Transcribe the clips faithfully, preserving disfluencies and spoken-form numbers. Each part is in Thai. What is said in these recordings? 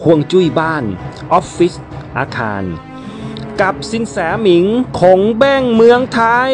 ห่วงจุ้ยบ้านออฟฟิศอาคารกับสินแสหมิงคงแบ้งเมืองไทย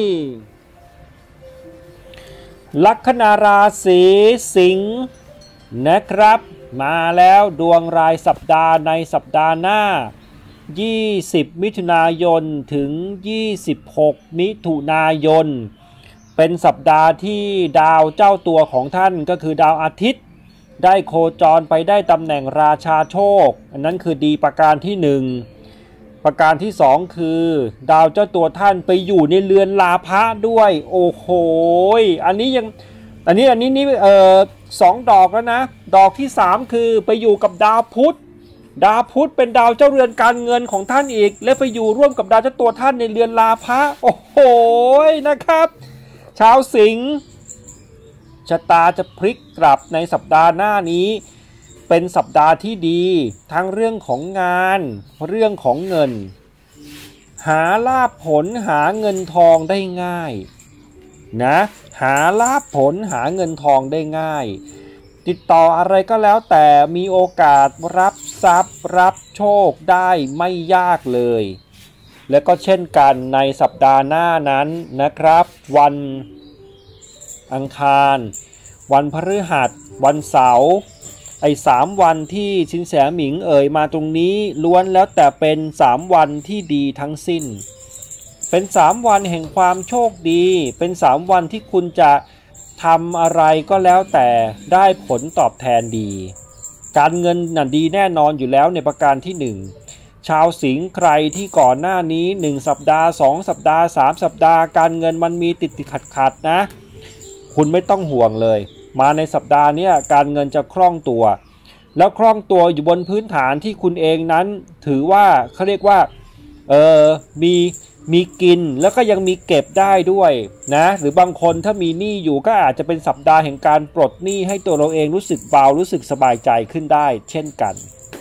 ลัคนาราศีสิงห์นะครับมาแล้วดวงรายสัปดาห์ในสัปดาห์หน้ายี่สิบมิถุนายนถึงยี่สิบหกมิถุนายนเป็นสัปดาห์ที่ดาวเจ้าตัวของท่านก็คือดาวอาทิตย์ได้โคจรไปได้ตำแหน่งราชาโชคอันนั้นคือดีประการที่หนึ่งประการที่สองคือดาวเจ้าตัวท่านไปอยู่ในเรือนลาภะด้วยโอ้โหอันนี้ยังอันนี้อันนี้นี่เอ่อสองดอกแล้วนะดอกที่สามคือไปอยู่กับดาวพุธดาวพุธเป็นดาวเจ้าเรือนการเงินของท่านอีกและไปอยู่ร่วมกับดาวเจ้าตัวท่านในเรือนลาภะโอ้โหนะครับชาวสิงห์ชะตาจะพลิกกลับในสัปดาห์หน้านี้เป็นสัปดาห์ที่ดีทั้งเรื่องของงานเรื่องของเงินหาลาภผลหาเงินทองได้ง่ายนะหาลาภผลหาเงินทองได้ง่ายติดต่ออะไรก็แล้วแต่มีโอกาสรับทรัพย์รับโชคได้ไม่ยากเลยและก็เช่นกันในสัปดาห์หน้านั้นนะครับวันอังคารวันพฤหัสวันเสาร์ไอ้สามวันที่สินแสหมิงเอ่ยมาตรงนี้ล้วนแล้วแต่เป็นสามวันที่ดีทั้งสิ้นเป็นสามวันแห่งความโชคดีเป็นสามวันที่คุณจะทำอะไรก็แล้วแต่ได้ผลตอบแทนดีการเงินน่ะดีแน่นอนอยู่แล้วในประการที่หนึ่งชาวสิงห์ใครที่ก่อนหน้านี้หนึ่งสัปดาห์สองสัปดาห์สามสัปดาห์การเงินมันมีติดติดขัดขัดนะคุณไม่ต้องห่วงเลยมาในสัปดาห์นี้การเงินจะคล่องตัวแล้วคล่องตัวอยู่บนพื้นฐานที่คุณเองนั้นถือว่าเขาเรียกว่าเออมีมีกินแล้วก็ยังมีเก็บได้ด้วยนะหรือบางคนถ้ามีหนี้อยู่ก็อาจจะเป็นสัปดาห์แห่งการปลดหนี้ให้ตัวเราเองรู้สึกเบารู้สึกสบายใจขึ้นได้เช่นกัน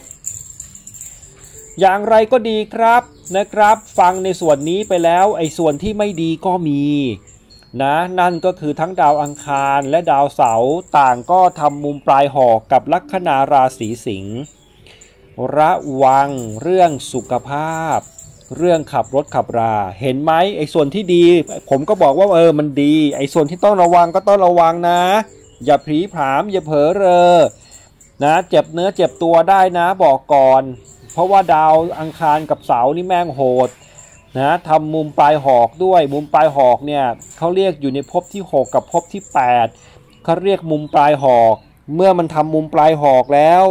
อย่างไรก็ดีครับนะครับฟังในส่วนนี้ไปแล้วไอ้ส่วนที่ไม่ดีก็มีนะนั่นก็คือทั้งดาวอังคารและดาวเสาร์ต่างก็ทำมุมปลายหอกกับลัคนาราศีสิงห์ระวังเรื่องสุขภาพเรื่องขับรถขับราเห็นไหมไอ้ส่วนที่ดีผมก็บอกว่าเออมันดีไอ้ส่วนที่ต้องระวังก็ต้องระวังนะอย่าผลีผลามอย่าเผลอเรอนะเจ็บเนื้อเจ็บตัวได้นะบอกก่อนเพราะว่าดาวอังคารกับเสาร์นี่แม่งโหดนะทำมุมปลายหอกด้วยมุมปลายหอกเนี่ยเขาเรียกอยู่ในภพที่หกกับภพที่แปดเขาเรียกมุมปลายหอกเมื่อมันทำมุมปลายหอกแล้ว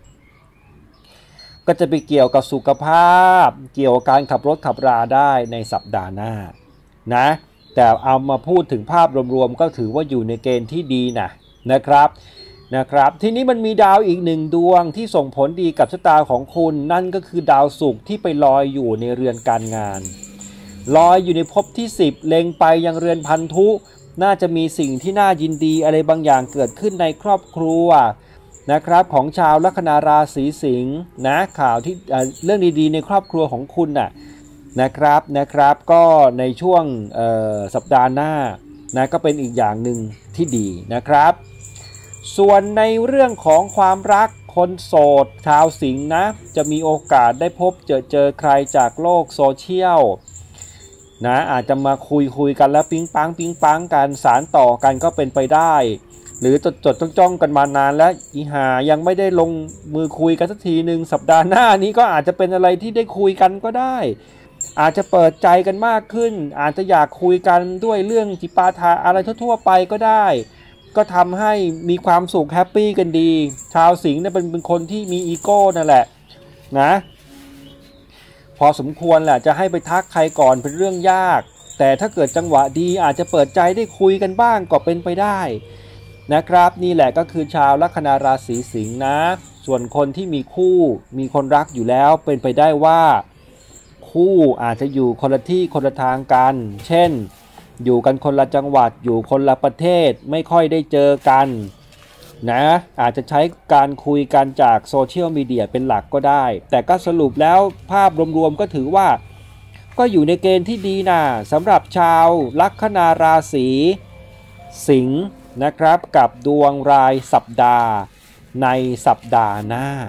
ก็จะไปเกี่ยวกับสุขภาพเกี่ยวกับการขับรถขับราได้ในสัปดาห์หน้านะแต่เอามาพูดถึงภาพรวมๆก็ถือว่าอยู่ในเกณฑ์ที่ดีนะนะครับนะครับทีนี้มันมีดาวอีกหนึ่งดวงที่ส่งผลดีกับชะตาของคุณนั่นก็คือดาวศุกร์ที่ไปลอยอยู่ในเรือนการงานลอยอยู่ในภพที่สิบเล็งไปยังเรือนพันธุน่าจะมีสิ่งที่น่ายินดีอะไรบางอย่างเกิดขึ้นในครอบครัวนะครับของชาวลัคนาราศีสิงห์นะข่าวที่เรื่องดีๆในครอบครัวของคุณน่ะนะครับนะครับก็ในช่วงสัปดาห์หน้านะก็เป็นอีกอย่างหนึ่งที่ดีนะครับส่วนในเรื่องของความรักคนโสดชาวสิงห์นะจะมีโอกาสได้พบเจอเจอใครจากโลกโซเชียลนะอาจจะมาคุยคุยกันแล้วปิ๊งปังปิ๊งปังกันสารต่อกันก็เป็นไปได้หรือจดจดจ้องจ้องกันมานานแล้วอีหายังไม่ได้ลงมือคุยกันสักทีหนึ่งสัปดาห์หน้านี้ก็อาจจะเป็นอะไรที่ได้คุยกันก็ได้อาจจะเปิดใจกันมากขึ้นอาจจะอยากคุยกันด้วยเรื่องจิปาถะอะไรทั่วๆไปก็ได้ก็ทำให้มีความสุขแฮปปี้กันดีชาวสิงห์เนี่ยเป็นเป็นคนที่มีอีโก้นั่นแหละนะพอสมควรแหละจะให้ไปทักใครก่อนเป็นเรื่องยากแต่ถ้าเกิดจังหวะดีอาจจะเปิดใจได้คุยกันบ้างก็เป็นไปได้นะครับนี่แหละก็คือชาวลัคนาราศีสิงห์นะส่วนคนที่มีคู่มีคนรักอยู่แล้วเป็นไปได้ว่าคู่อาจจะอยู่คนละที่คนละทางกันเช่นอยู่กันคนละจังหวัดอยู่คนละประเทศไม่ค่อยได้เจอกันนะอาจจะใช้การคุยกันจากโซเชียลมีเดียเป็นหลักก็ได้แต่ก็สรุปแล้วภาพรวมๆก็ถือว่าก็อยู่ในเกณฑ์ที่ดีนะสำหรับชาวลัคนาราศีสิงห์นะครับกับดวงรายสัปดาห์ในสัปดาห์หน้า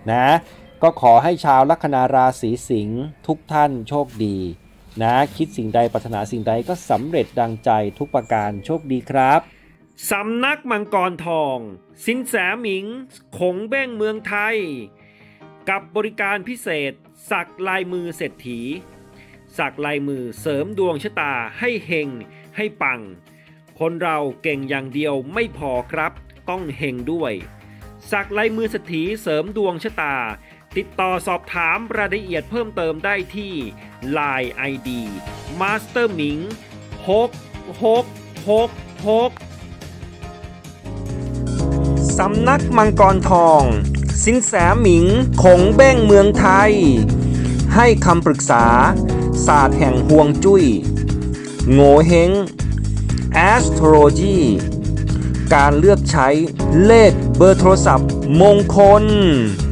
นะก็ขอให้ชาวลัคนาราศีสิงห์ทุกท่านโชคดีนะคิดสิ่งใดปรารถนาสิ่งใดก็สำเร็จดังใจทุกประการโชคดีครับสำนักมังกรทองสินแสหมิงขงเบ้งเมืองไทยกับบริการพิเศษสักลายมือเศรษฐีสักลายมือเสริมดวงชะตาให้เฮงให้ปังคนเราเก่งอย่างเดียวไม่พอครับต้องเฮงด้วยสักลายมือเศรษฐีเสริมดวงชะตาติดต่อสอบถามรายละเอียดเพิ่มเติมได้ที่ ไลน์ ไอ ดี Master Ming หก หก หก หกสำนักมังกรทองสินแสหมิงขงเบ้งเมืองไทยให้คำปรึกษาศาสตร์แห่งฮวงจุ้ยโง่เฮง Astrology การเลือกใช้เลขเบอร์โทรศัพท์มงคล